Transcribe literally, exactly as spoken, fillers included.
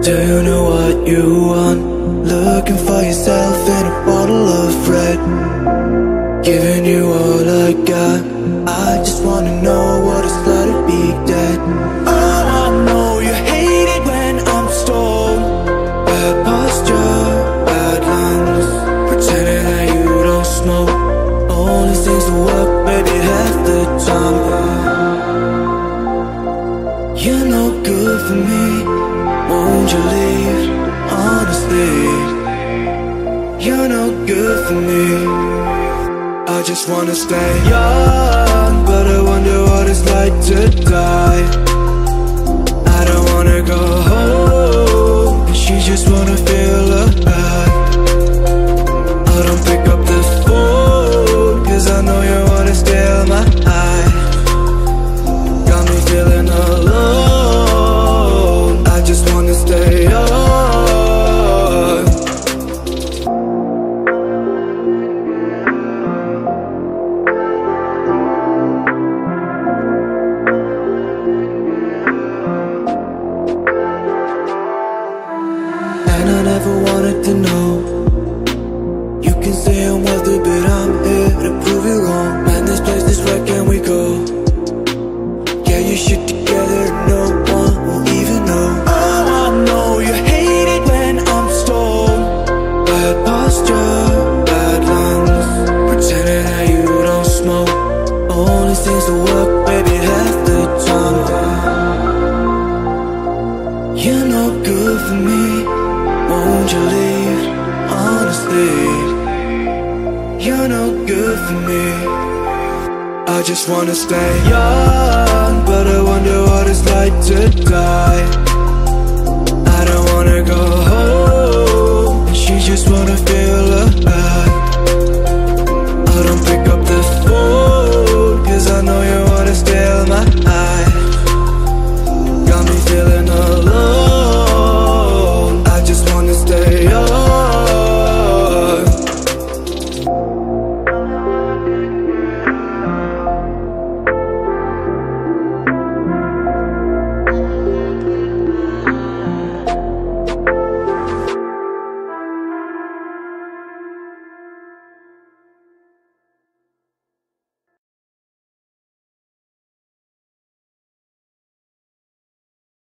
Do you know what you want? Looking for yourself in a bottle of red. Giving you all I got. I just wanna know what it's like to be dead. Oh, I know you hate it when I'm stoned. Bad posture, bad lungs, pretending that you don't smoke. Only seems to work, baby, half the time. You're no good for me. Won't you leave? Honestly, you're no good for me. I just wanna stay young, but I wonder what it's like to die. I don't wanna go home, and she just wanna feel alive. I don't pick up the phone, cause I know you wanna steal my eyes. Got me feeling alone, I just wanna stay young. And I never wanted to know. You can say I'm wealthy, but I'm here to prove you wrong. Man, this place is where can we go? Get your shit together, no one will even know. Oh, I know you hate it when I'm stoned. Bad posture, bad lungs, pretending that you don't smoke. Only seems to work, baby, half the time. You're no good for me. Won't you leave? Honestly, you're no good for me. I just wanna stay young, but I wonder what it's like to die. I don't wanna go home, and she just wanna feel alive.